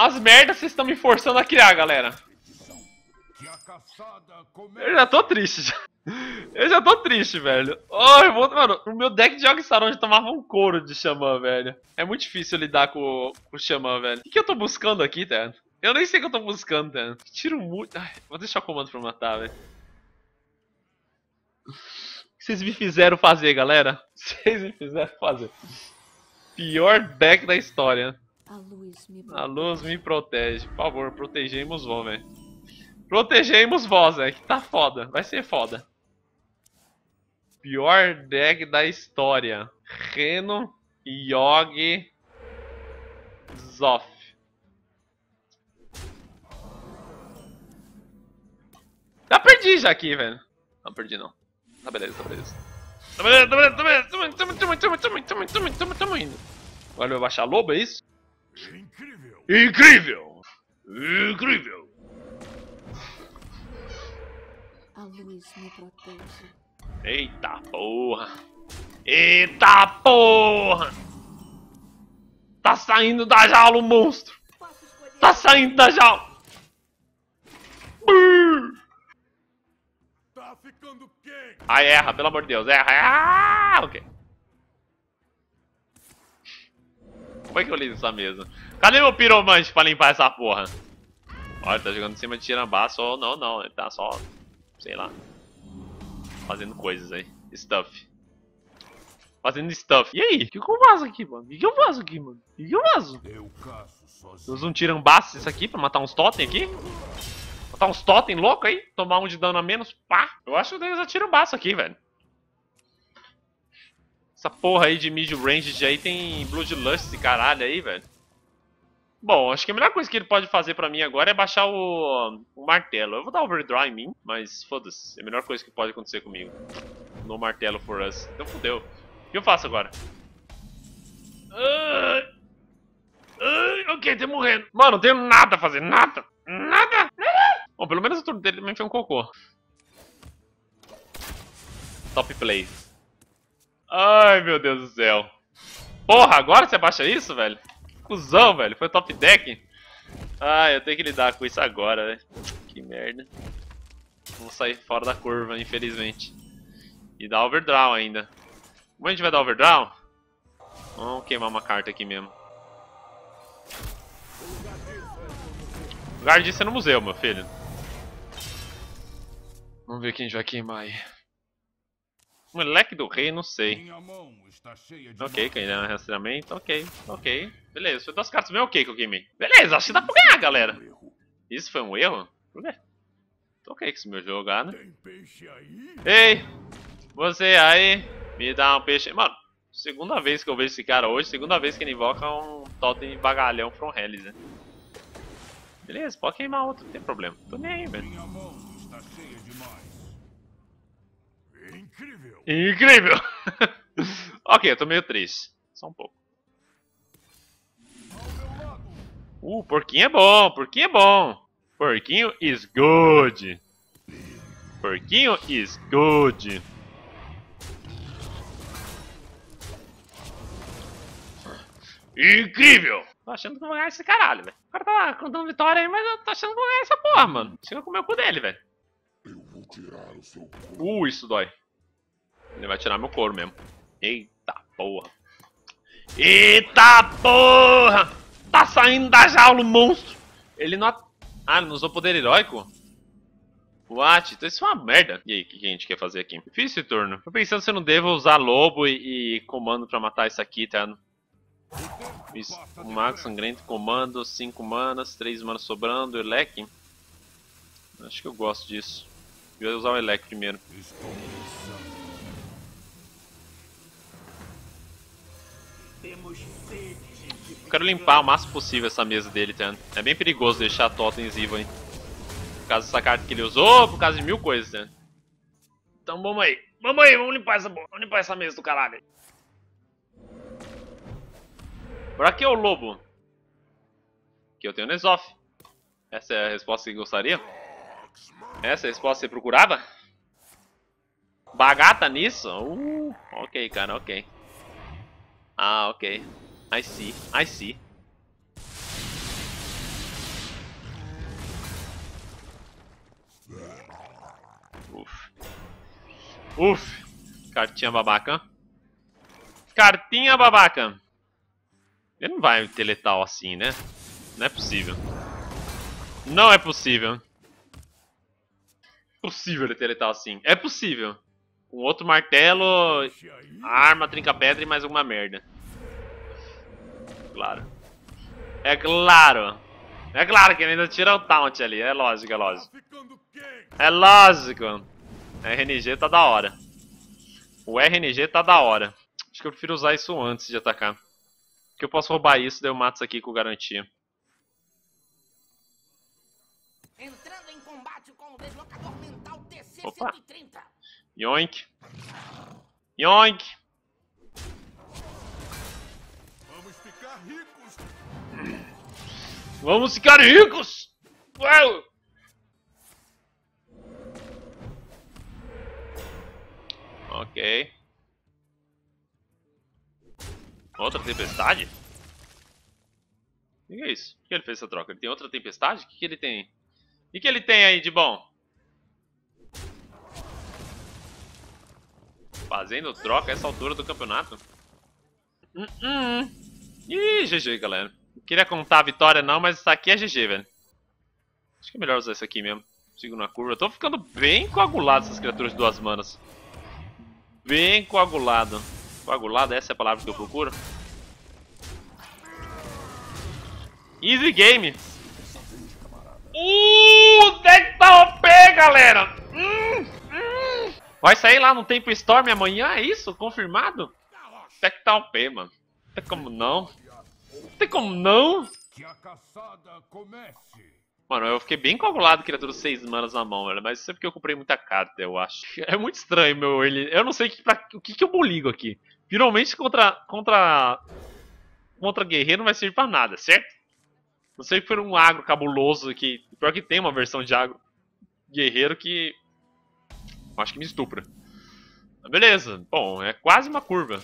As merdas vocês estão me forçando a criar, galera. Eu já tô triste, já. Eu já tô triste, velho. Oh, mano, o meu deck de Yogg-Saron tomava um couro de Xamã, velho. É muito difícil lidar com o Xamã, velho. O que eu tô buscando aqui, tá? Eu nem sei o que eu tô buscando, tá? Tiro muito... Ai, vou deixar o comando pra matar, velho. O que vocês me fizeram fazer, galera? Vocês me fizeram fazer. Pior deck da história. A luz me protege. Por favor, protegemos vós, velho. Protegemos vós, velho. Que tá foda. Vai ser foda. Pior deck da história. Reno, Yogg, Zoff. Já perdi já aqui, velho. Não perdi não. Tá beleza, tá beleza. Tá beleza, tá beleza, tá beleza. Tamo indo. Agora eu vou baixar lobo, é isso? Incrível! Incrível! Incrível! A luz me protege. Eita porra! Eita porra! Tá saindo da jaula o monstro! Tá saindo da jaula! Tá ficando quente. Ai, erra, pelo amor de Deus, erra! Ah, ok. Como é que eu lido essa mesa? Cadê meu piromante pra limpar essa porra? Olha, tá jogando em cima de tirambaço. Oh, não, não, ele tá só, sei lá, fazendo coisas aí. Stuff. Fazendo stuff. E aí? O que eu faço aqui, mano? O que eu faço aqui, mano? O que eu faço? Eu caço sozinho. Eu uso um tirambaço isso aqui pra matar uns totem aqui? Matar uns totem louco aí? Tomar um de dano a menos? Pá! Eu acho que eu devo usar tirambaço aqui, velho. Essa porra aí de mid-range aí tem Bloodlust esse caralho aí, velho. Bom, acho que a melhor coisa que ele pode fazer pra mim agora é baixar o martelo. Eu vou dar overdraw em mim, mas foda-se. É a melhor coisa que pode acontecer comigo. No martelo for us. Então fodeu. O que eu faço agora? Ok, tô morrendo. Mano, não tenho nada a fazer. Nada. Nada. Bom, pelo menos o turno dele também foi um cocô. Top play. Ai, meu Deus do céu. Porra, agora você baixa isso, velho? Cusão, velho. Foi top deck. Ah, eu tenho que lidar com isso agora, velho. Que merda. Vamos sair fora da curva, infelizmente. E dar overdraw ainda. Como a gente vai dar overdraw? Vamos queimar uma carta aqui mesmo. O lugar disso é no museu, meu filho. Vamos ver quem a gente vai queimar aí. Moleque do rei, não sei. Minha mão está cheia de Ok, queimar um rastreamento. Ok, ok. Beleza, foi duas cartas bem ok que eu queimei. Beleza, acho que dá pra ganhar, galera. Isso foi um erro? Por quê? Tô ok com esse meu jogado. Tem peixe aí? Ei! Você aí, me dá um peixe. Mano, segunda vez que eu vejo esse cara hoje, segunda vez que ele invoca um totem vagalhão from Hellis, né? Beleza, pode queimar outro, não tem problema. Tô nem aí, velho. Minha mão está cheia demais. Incrível. Incrível! Ok, eu tô meio triste. Só um pouco. Porquinho é bom, porquinho é bom. Porquinho is good. Porquinho is good. Incrível! Tô achando que eu vou ganhar esse caralho, velho. O cara tá contando vitória aí, mas eu tô achando que eu vou ganhar essa porra, mano. Chega com o meu cu dele, velho. Eu vou tirar o seu corpo. Isso dói. Ele vai tirar meu couro mesmo. Eita porra. Eita porra! Tá saindo da jaula o monstro. Ele não... Ah, ele não usou poder heróico? What? Então isso é uma merda. E aí, o que a gente quer fazer aqui? Fiz esse turno. Tô pensando se eu não devo usar lobo e comando pra matar isso aqui, tá? Um mago sangrento, comando, 5 manas, 3 manas sobrando, Elec. Acho que eu gosto disso. Eu vou usar o Elec primeiro. Estou pensando. Temos sede, gente. Eu quero limpar o máximo possível essa mesa dele, tá? É bem perigoso deixar totens vivos aí. Por causa dessa carta que ele usou, por causa de 1000 coisas, tá? Então vamos aí. Vamos aí, vamos limpar essa mesa do caralho. Por aqui é o lobo. Aqui eu tenho o Nezoff. Essa é a resposta que gostaria? Essa é a resposta que você procurava? Bagata nisso? Ok, cara, ok. Ah, ok. I see, I see. Uf. Cartinha babaca. Cartinha babaca. Ele não vai ter letal assim, né? Não é possível. Não é possível. Possível ele ter letal assim. É possível. Com outro martelo, arma, trinca-pedra e mais alguma merda. Claro. É claro. É claro que ele ainda tira o taunt ali. É lógico, é lógico. É lógico. A RNG tá da hora. O RNG tá da hora. Acho que eu prefiro usar isso antes de atacar. Porque eu posso roubar isso, daí eu mato isso aqui com garantia. Entrando em combate com o deslocador mental Opa. TC-130. Yoink. Yoink. Vamos ficar ricos. Vamos ficar ricos. Uau. Ok. Outra tempestade? O que é isso? Por que ele fez essa troca? Ele tem outra tempestade? O que ele tem? O que ele tem aí de bom? Fazendo troca a essa altura do campeonato? Ih, GG, galera. Não queria contar a vitória não, mas isso aqui é GG, velho. Acho que é melhor usar isso aqui mesmo. Sigo na curva. Eu tô ficando bem coagulado essas criaturas de 2 manas. Bem coagulado. Coagulado, essa é a palavra que eu procuro. Easy game. O deck tá OP, galera. Vai sair lá no Tempo Storm amanhã, é isso? Confirmado? O deck tá OP, mano. Não tem como não. Não tem como não. Que a caçada comece. Mano, eu fiquei bem coagulado criatura 6 manas na mão, velho. Mas isso é porque eu comprei muita carta, eu acho. É muito estranho, meu. Eu não sei o que eu ligo aqui. Finalmente contra guerreiro não vai servir pra nada, certo? Não sei que foi um agro cabuloso aqui. Pior que tem uma versão de agro guerreiro que acho que me estupra. Mas beleza. Bom, é quase uma curva.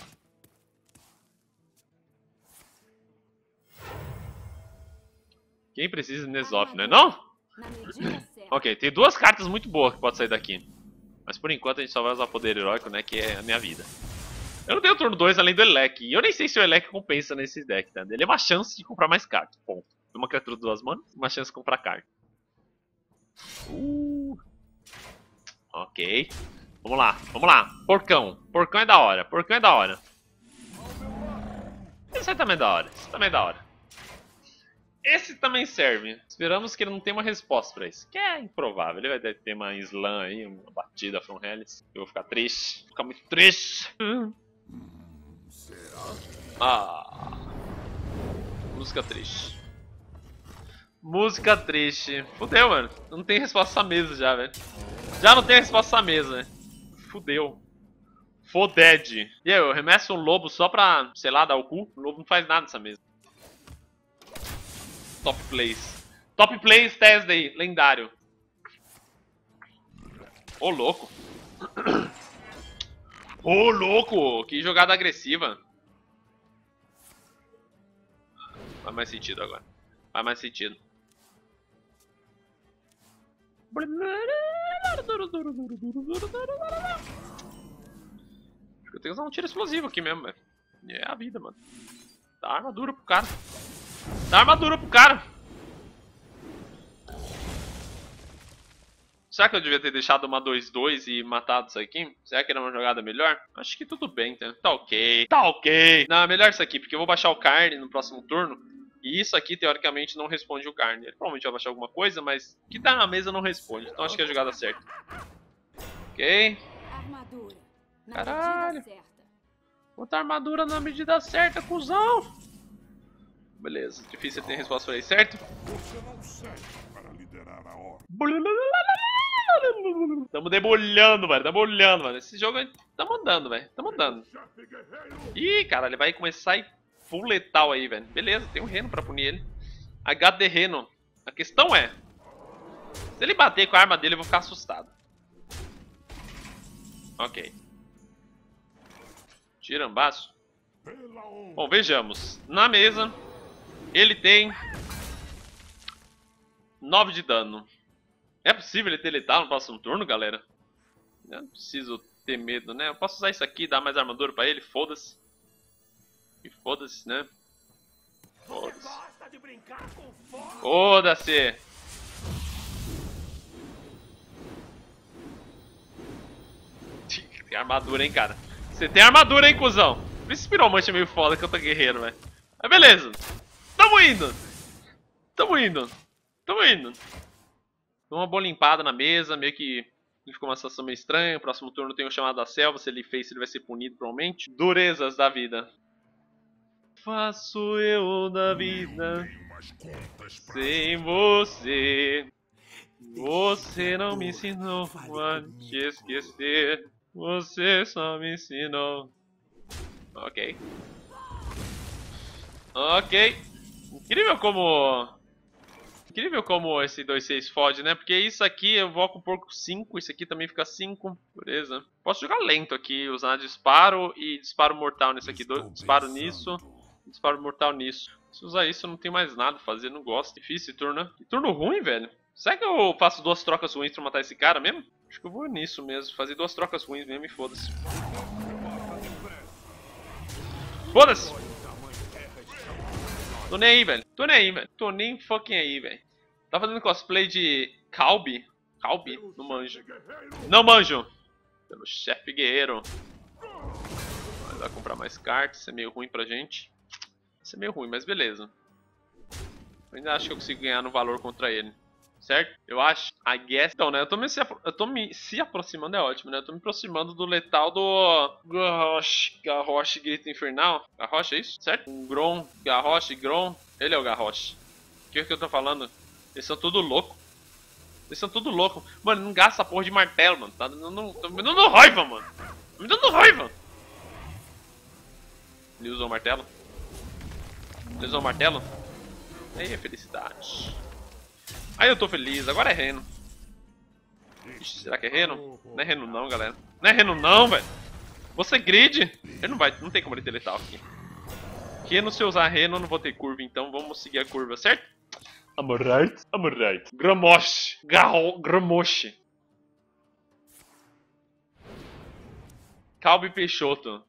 Quem precisa de Nezoff, né? Não? Na medida certa. Ok, tem 2 cartas muito boas que podem sair daqui. Mas por enquanto a gente só vai usar poder heróico, né? Que é a minha vida. Eu não tenho turno 2 além do Elec. E eu nem sei se o Elec compensa nesse deck, tá? Ele é uma chance de comprar mais cartas. Ponto. Uma criatura de 2 manas, uma chance de comprar carta. Ok. Vamos lá, vamos lá. Porcão. Porcão é da hora. Porcão é da hora. Esse também é da hora. Esse também é da hora. Esse também serve. Esperamos que ele não tenha uma resposta pra isso. Que é improvável. Ele vai ter uma slam aí, uma batida from Hellis. Eu vou ficar triste. Vou ficar muito triste. Música triste. Música triste. Fudeu, mano. Não tem resposta essa mesa já, velho. Já não tem resposta essa mesa, velho. Fudeu. Foded. E aí, eu remesso um lobo só pra, sei lá, dar o cu. O lobo não faz nada nessa mesa. Top plays. Top plays Thursday, lendário. Ô, louco. Ô, louco. Que jogada agressiva. Faz mais sentido agora. Faz mais sentido. Acho que eu tenho que usar um tiro explosivo aqui mesmo, velho. É a vida, mano. Dá armadura pro cara. Dá armadura pro cara. Será que eu devia ter deixado uma 2-2 e matado isso aqui? Será que era uma jogada melhor? Acho que tudo bem, tá? Tá ok. Tá ok. Não, é melhor isso aqui, porque eu vou baixar o Carne no próximo turno. E isso aqui, teoricamente, não responde o Carne. Ele provavelmente vai baixar alguma coisa, mas o que tá na mesa não responde. Então acho que é a jogada certa. Ok. Armadura. Na Caralho. medida certa. Botar armadura na medida certa, cuzão. Beleza, difícil ter resposta pra isso, certo? Você não serve para liderar a ordem. Tamo debulhando, velho. Tamo olhando, mano. Esse jogo tamo andando, velho. Tamo andando. Chefe guerreiro. Ih, cara, ele vai começar a ir full letal aí, velho. Beleza, tem um reno pra punir ele. I got the reno. A questão é, se ele bater com a arma dele, eu vou ficar assustado. Ok. Tirambaço. Pela honra. Bom, vejamos. Na mesa, ele tem 9 de dano. É possível ele ter letal no próximo turno, galera? Eu não preciso ter medo, né? Eu posso usar isso aqui, dar mais armadura pra ele, foda-se. E foda-se, né? Foda-se. Gosta de brincar com fogo? Foda-se! Tem armadura, hein, cara? Você tem armadura, hein, cuzão? Por isso piromante é meio foda que eu tô guerreiro, velho. Mas beleza. Tamo indo. Tamo indo. Tamo indo. Dou uma boa limpada na mesa, meio que ficou uma situação meio estranha. Próximo turno tem o chamado da selva. Se ele fez, ele vai ser punido, provavelmente. Durezas da vida. Faço eu da vida Tenho umas contas pra sem você. Você não me ensinou a te esquecer. Você só me ensinou. Ok. Ok. Incrível como esse 2-6 fode, né? Porque isso aqui eu vou com porco 5. Isso aqui também fica 5. Beleza. Posso jogar lento aqui. Usar disparo e disparo mortal nesse aqui. Disparo nisso. Disparo mortal nisso. Se usar isso eu não tenho mais nada a fazer. Não gosto. Difícil esse turno, né? Que turno ruim, velho. Será que eu faço 2 trocas ruins pra matar esse cara mesmo? Acho que eu vou nisso mesmo. Fazer 2 trocas ruins mesmo e foda-se. Foda-se! Tô nem aí, velho. Tô nem aí, velho. Tô nem fucking aí, velho. Tá fazendo cosplay de Calbi? Calbi? Não manjo. Não manjo! Pelo chefe guerreiro. Mas vai comprar mais cartas. Isso é meio ruim pra gente. Isso é meio ruim, mas beleza. Eu ainda acho que eu consigo ganhar no valor contra ele. Certo? Eu acho. I guess. Então, né? Eu tô me se aproximando, é ótimo, né? Eu tô me aproximando do letal do Garrosh Grito Infernal. Garrosh, é isso? Certo? Um Grom, Garrosh, Grom. Ele é o Garrosh. O que é que eu tô falando? Eles são tudo louco. Eles são tudo louco. Mano, não gasta essa porra de martelo, mano. Tá me dando raiva, mano. Tá me dando raiva. Ele usou o martelo? Ele usou o martelo? Aí é felicidade. Aí eu tô feliz, agora é Reno. Ixi, será que é Reno? Não é Reno não, galera. Não é Reno não, velho. Você grid? Ele não tem como ele ter letal aqui. Reno, se eu usar Reno, eu não vou ter curva, então vamos seguir a curva, certo? I'm right. Gramosh. Gramosh. Calbi Peixoto.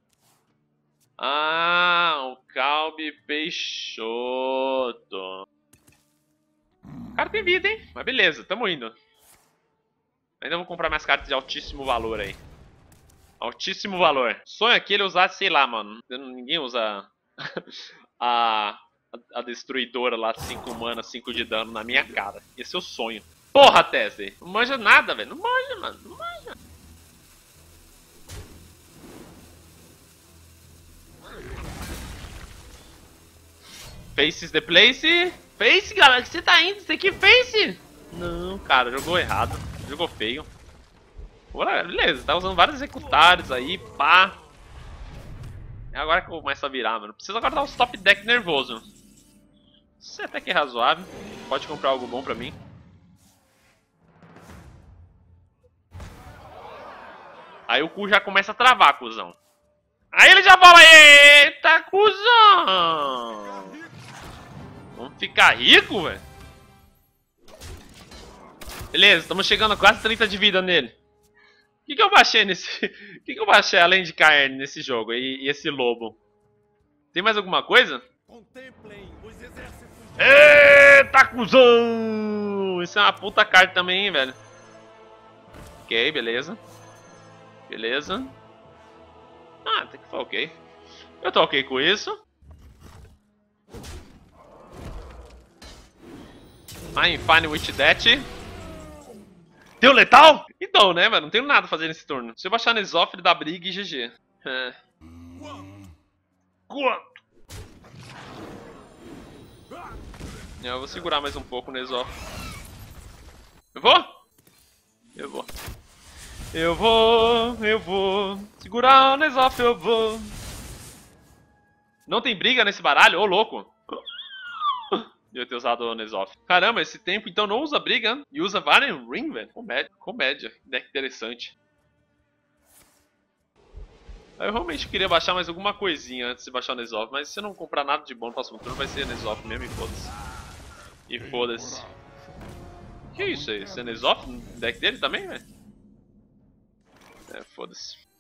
Ah, o Calbi Peixoto. O cara tem vida, hein? Mas beleza, tamo indo. Ainda vou comprar mais cartas de altíssimo valor aí. Altíssimo valor. Sonho aqui ele usar, sei lá, mano. Ninguém usa a destruidora lá, 5 mana, 5 de dano na minha cara. Esse é o sonho. Porra, Tesla. Não manja nada, velho. Não manja, mano. Não manja. Faces the place. Face, galera, que você tá indo? Você que face? Não, cara, jogou errado. Jogou feio. Bora, beleza, tá usando vários executários aí, pá. É agora que eu começo a virar, mano. Preciso agora dar um stop deck nervoso. Isso até que é razoável. Pode comprar algo bom pra mim. Aí o cu já começa a travar, cuzão. Aí ele já fala, eita, cuzão. Vamos ficar rico, velho? Beleza, estamos chegando a quase 30 de vida nele. O que eu baixei nesse... O que eu baixei além de carne nesse jogo e esse lobo? Tem mais alguma coisa? Contemplem os exércitos. Eita, cuzão! Isso é uma puta carta também, hein, velho. Ok, beleza. Beleza. Ah, até que foi ok. Eu tô ok com isso. I'm fine with that. Deu letal? Então, né, velho? Não tenho nada a fazer nesse turno. Se eu baixar Nezof, ele dá briga e GG. É. Quanto? Eu vou segurar mais um pouco o Nezof. Eu vou? Eu vou. Eu vou. Segurar o Nezof, eu vou. Não tem briga nesse baralho? Ô, louco. De eu ter usado o Nezof. Caramba, esse tempo então não usa briga e usa Varen Ring, velho. Comédia. Deck interessante. Eu realmente queria baixar mais alguma coisinha antes de baixar o Nezof, mas se eu não comprar nada de bom no próximo turno vai ser Nezof mesmo e foda-se. E foda-se. Que isso aí? Esse é Nezof no deck dele também, velho? É, foda-se.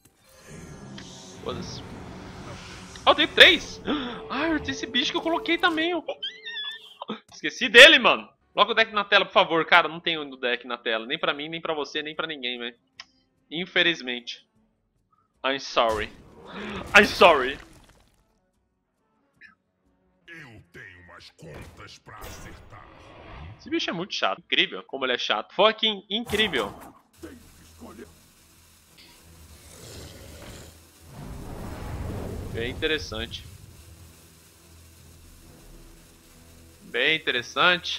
Foda-se. Ah, eu tenho 3! Ah, eu tenho esse bicho que eu coloquei também. Esqueci dele, mano. Coloca o deck na tela, por favor. Cara, não tem o deck na tela. Nem pra mim, nem pra você, nem pra ninguém, velho. Infelizmente. I'm sorry. I'm sorry. Eu tenho umas contas pra acertar. Esse bicho é muito chato. Incrível como ele é chato. Fucking incrível. Tenho que escolher. Bem interessante. Bem interessante.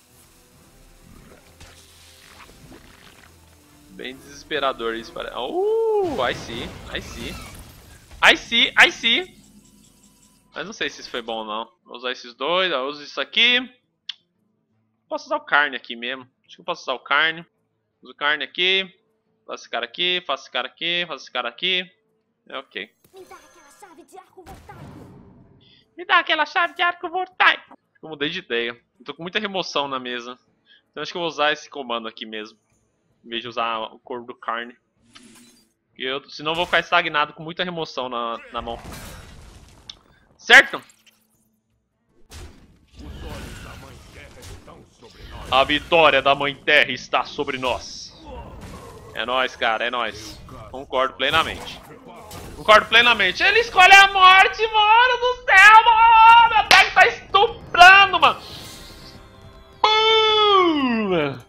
Bem desesperador isso, parece. I see, I see. I see, I see. Mas não sei se isso foi bom ou não. Vou usar esses dois, eu uso isso aqui. Posso usar o carne aqui mesmo. Acho que eu posso usar o carne. Uso carne aqui. Faço esse cara aqui, faço esse cara aqui, faço esse cara aqui. É ok. Me dá aquela chave de arco voltaico. Me dá aquela chave de arco voltaico. Eu mudei de ideia. Eu tô com muita remoção na mesa. Então acho que eu vou usar esse comando aqui mesmo. Em vez de usar o cor do carne. Senão eu vou ficar estagnado com muita remoção na mão. Certo? Os olhos da Mãe Terra estão sobre nós. A vitória da Mãe Terra está sobre nós. É nóis, cara, é nóis. Concordo plenamente. Concordo plenamente. Ele escolhe a morte, mano do céu, mano. Meu deck tá estuprando, mano.